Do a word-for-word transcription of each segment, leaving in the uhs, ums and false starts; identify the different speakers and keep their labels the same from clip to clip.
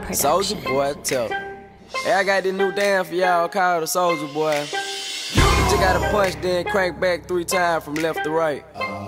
Speaker 1: Soulja Boy, tell. Hey, I got this new dance for y'all called the Soulja Boy. You just gotta punch, then crank back three times from left to right.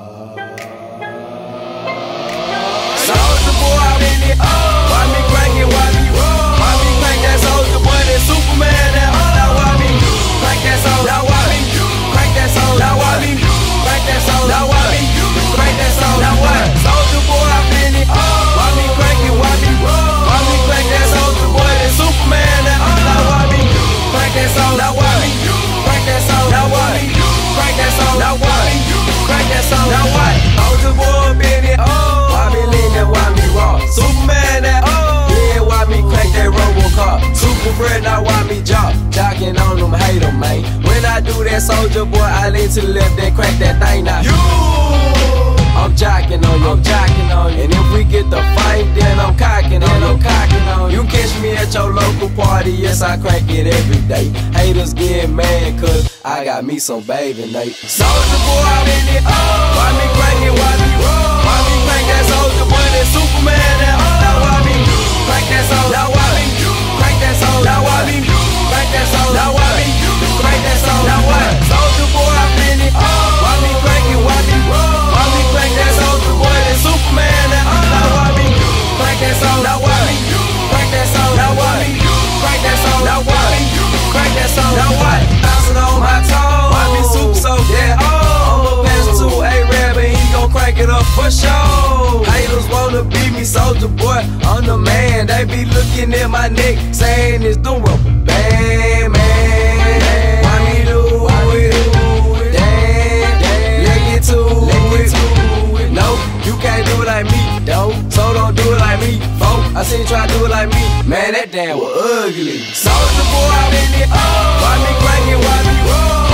Speaker 1: Soulja Boy, I'm in it. Why me crank it? Why me roll? Why me crank that Soulja Boy? That Superman, that all. Now why me crank that Soulja? Now why me crank that Soulja? Now why me crank that Soulja? Now why me crank that Soulja? Now what? Soulja Boy, I'm in it. Why me crank it? Why me roll? Why me crank that Soulja Boy? That Superman, that all. Now why me crank that Soulja? Now why me crank that Soulja? Now why me crank that Soulja? Now why me crank that Soulja? Now what? Soulja Boy, I'm in it. Why me lean that? Why me raw? Superman, that oh. Yeah, why me crank that Robocop? Super Fred, now why me jock? Jocking on them, hate them, man. When I do that Soulja Boy, I lean to the left, then crank that thing now. You, I'm jocking on you, I'm jocking on you. And if we get the fight, then I'm cocking on you, I'm cocking on you. You catch me at your local party, yes, I crank it every day. Haters get mad, cause I got me some baby Nate. Soulja Boy, I'm in it. Why me crank it? Why me roll? Why me crank that Soulja Boy? That Superman, that all. Now why me crank that Soulja? Now why me crank that Soulja? Now why me crank that Soulja? Now why me crank that Soulja? Now what? Soulja Boy, I'm in it. Why me crank it? Why me roll? Why me crank that Soulja Boy? That Superman, that all. Now why me crank that Soulja? Now why me crank that Soulja? Now why me crank that Soulja? Now why me crank that Soulja? Now what? Bouncing on my toes. Why me super so yeah? Oh, I'ma pass to A-Rab and he gon' crank it up for sure. Haters wanna beat me, Soulja Boy, I'm the man. They be looking at my neck, saying it's the rubber band, man. Why me do it? Damn, let get to it. No, you can't do it like me, though. So don't do it like me, folk. I seen you try to do it like me, man. That damn was ugly. Soulja Boy, I'm in it. Why me crank it? Why me roll?